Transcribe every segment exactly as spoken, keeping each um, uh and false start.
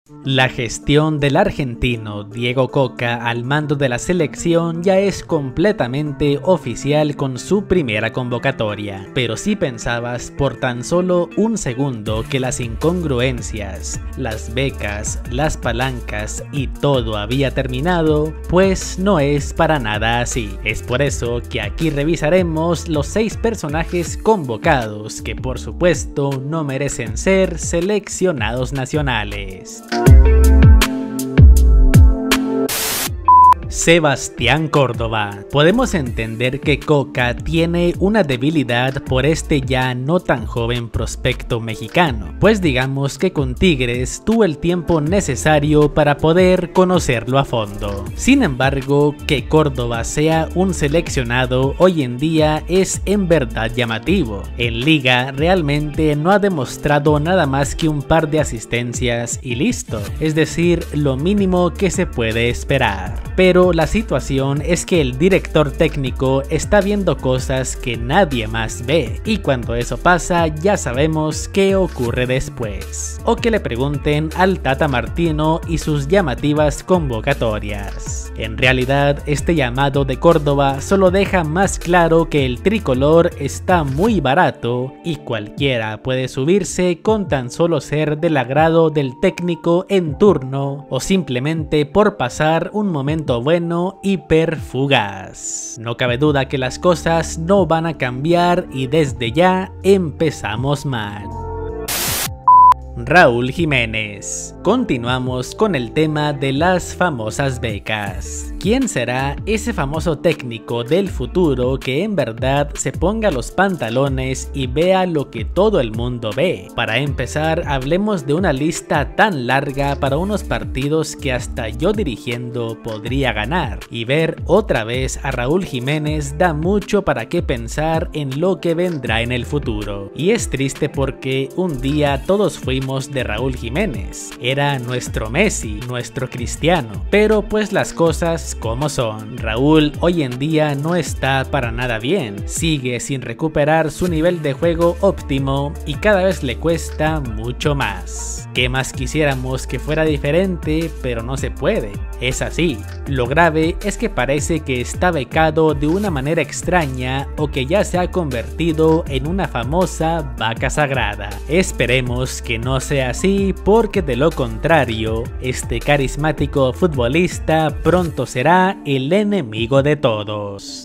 La gestión del argentino Diego Coca al mando de la selección ya es completamente oficial con su primera convocatoria, pero si pensabas por tan solo un segundo que las incongruencias, las becas, las palancas y todo había terminado, pues no es para nada así. Es por eso que aquí revisaremos los seis personajes convocados que por supuesto no merecen ser seleccionados nacionales. Sebastián Córdoba. Podemos entender que Coca tiene una debilidad por este ya no tan joven prospecto mexicano, pues digamos que con Tigres tuvo el tiempo necesario para poder conocerlo a fondo. Sin embargo, que Córdoba sea un seleccionado hoy en día es en verdad llamativo. En Liga realmente no ha demostrado nada más que un par de asistencias y listo, es decir, lo mínimo que se puede esperar. Pero la situación es que el director técnico está viendo cosas que nadie más ve, y cuando eso pasa ya sabemos qué ocurre después. O que le pregunten al Tata Martino y sus llamativas convocatorias. En realidad, este llamado de Córdoba solo deja más claro que el tricolor está muy barato y cualquiera puede subirse con tan solo ser del agrado del técnico en turno o simplemente por pasar un momento bueno hiper fugaz. No cabe duda que las cosas no van a cambiar y desde ya empezamos mal. Raúl Jiménez. Continuamos con el tema de las famosas becas. ¿Quién será ese famoso técnico del futuro que en verdad se ponga los pantalones y vea lo que todo el mundo ve? Para empezar, hablemos de una lista tan larga para unos partidos que hasta yo dirigiendo podría ganar. Y ver otra vez a Raúl Jiménez da mucho para qué pensar en lo que vendrá en el futuro. Y es triste porque un día todos fuimos de Raúl Jiménez. Era nuestro Messi, nuestro Cristiano. Pero pues las cosas como son. Raúl hoy en día no está para nada bien. Sigue sin recuperar su nivel de juego óptimo y cada vez le cuesta mucho más. ¿Qué más quisiéramos que fuera diferente? Pero no se puede. Es así. Lo grave es que parece que está becado de una manera extraña o que ya se ha convertido en una famosa vaca sagrada. Esperemos que no sea así, porque de lo contrario, este carismático futbolista pronto será el enemigo de todos.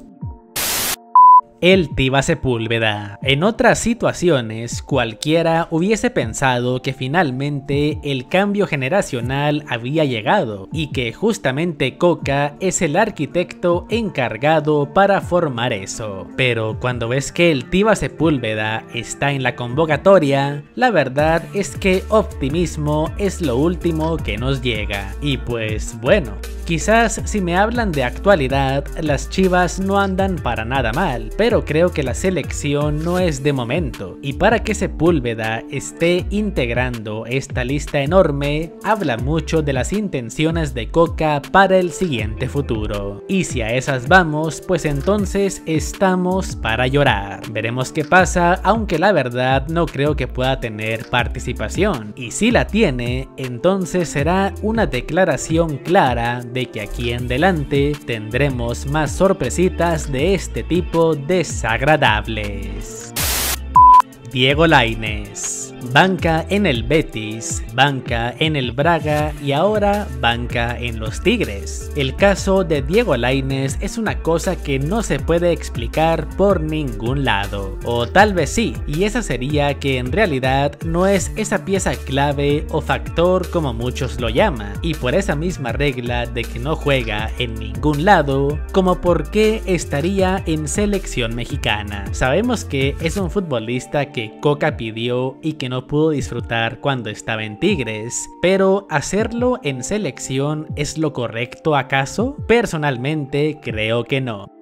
El Tiva Sepúlveda. En otras situaciones, cualquiera hubiese pensado que finalmente el cambio generacional había llegado y que justamente Coca es el arquitecto encargado para formar eso. Pero cuando ves que el Tiva Sepúlveda está en la convocatoria, la verdad es que optimismo es lo último que nos llega. Y pues bueno, quizás si me hablan de actualidad, las Chivas no andan para nada mal, pero creo que la selección no es de momento, y para que Sepúlveda esté integrando esta lista enorme, habla mucho de las intenciones de Coca para el siguiente futuro. Y si a esas vamos, pues entonces estamos para llorar. Veremos qué pasa, aunque la verdad no creo que pueda tener participación, y si la tiene, entonces será una declaración clara de que aquí en adelante tendremos más sorpresitas de este tipo desagradables. Diego Lainez. Banca en el Betis, banca en el Braga y ahora banca en los Tigres. El caso de Diego Lainez es una cosa que no se puede explicar por ningún lado. O tal vez sí, y esa sería que en realidad no es esa pieza clave o factor como muchos lo llaman. Y por esa misma regla de que no juega en ningún lado, como por qué estaría en selección mexicana. Sabemos que es un futbolista que Coca pidió y que no pudo disfrutar cuando estaba en Tigres, pero ¿hacerlo en selección es lo correcto acaso? Personalmente creo que no.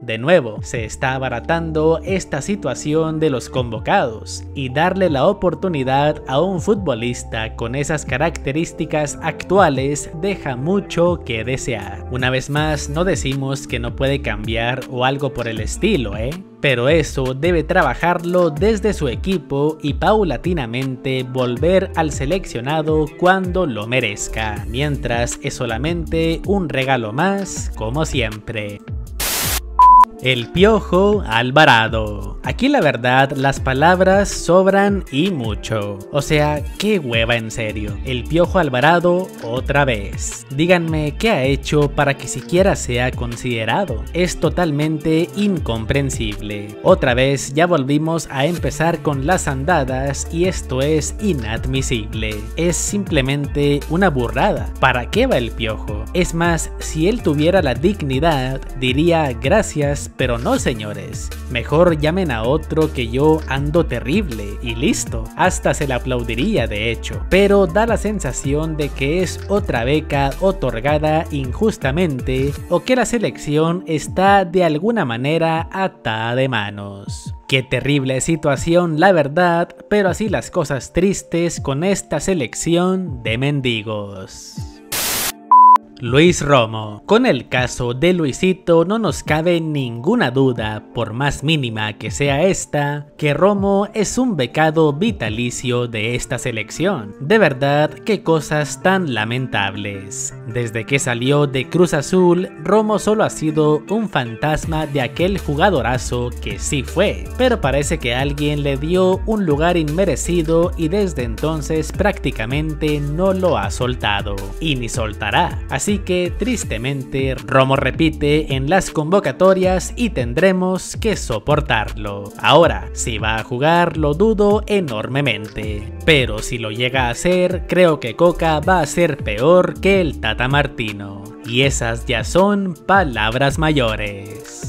De nuevo, se está abaratando esta situación de los convocados y darle la oportunidad a un futbolista con esas características actuales deja mucho que desear. Una vez más, no decimos que no puede cambiar o algo por el estilo, ¿eh? Pero eso debe trabajarlo desde su equipo y paulatinamente volver al seleccionado cuando lo merezca, mientras es solamente un regalo más, como siempre. El Piojo Alvarado. Aquí la verdad las palabras sobran y mucho. O sea, qué hueva en serio. El Piojo Alvarado otra vez. Díganme qué ha hecho para que siquiera sea considerado. Es totalmente incomprensible. Otra vez ya volvimos a empezar con las andadas y esto es inadmisible. Es simplemente una burrada. ¿Para qué va el Piojo? Es más, si él tuviera la dignidad, diría gracias, pero no señores, mejor llamen a otro que yo ando terrible y listo, hasta se le aplaudiría de hecho, pero da la sensación de que es otra beca otorgada injustamente o que la selección está de alguna manera atada de manos. Qué terrible situación la verdad, pero así las cosas tristes con esta selección de mendigos. Luis Romo. Con el caso de Luisito no nos cabe ninguna duda, por más mínima que sea esta, que Romo es un becado vitalicio de esta selección. De verdad, qué cosas tan lamentables. Desde que salió de Cruz Azul, Romo solo ha sido un fantasma de aquel jugadorazo que sí fue, pero parece que alguien le dio un lugar inmerecido y desde entonces prácticamente no lo ha soltado, y ni soltará. Así que tristemente Romo repite en las convocatorias y tendremos que soportarlo. Ahora, si va a jugar lo dudo enormemente, pero si lo llega a hacer creo que Coca va a ser peor que el Tata Martino, y esas ya son palabras mayores.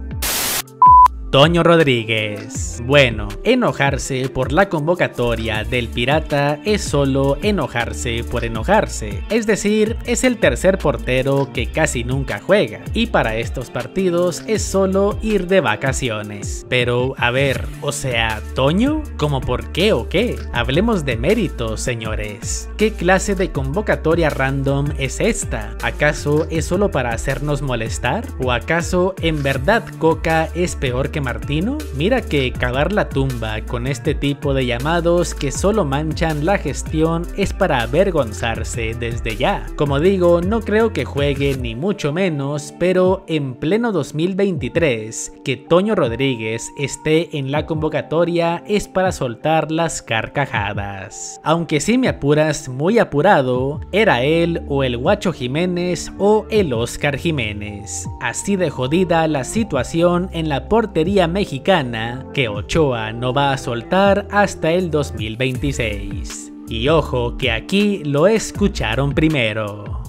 Toño Rodríguez. Bueno, enojarse por la convocatoria del Pirata es solo enojarse por enojarse, es decir, es el tercer portero que casi nunca juega, y para estos partidos es solo ir de vacaciones. Pero, a ver, o sea, ¿Toño? ¿Cómo por qué o qué? Hablemos de méritos, señores. ¿Qué clase de convocatoria random es esta? ¿Acaso es solo para hacernos molestar? ¿O acaso en verdad Coca es peor que Martino? Mira que cavar la tumba con este tipo de llamados que solo manchan la gestión es para avergonzarse desde ya. Como digo, no creo que juegue ni mucho menos, pero en pleno dos mil veintitrés, que Toño Rodríguez esté en la convocatoria es para soltar las carcajadas. Aunque si me apuras muy apurado, era él o el Guacho Jiménez o el Oscar Jiménez. Así de jodida la situación en la portería mexicana que Ochoa no va a soltar hasta el dos mil veintiséis. Y ojo que aquí lo escucharon primero.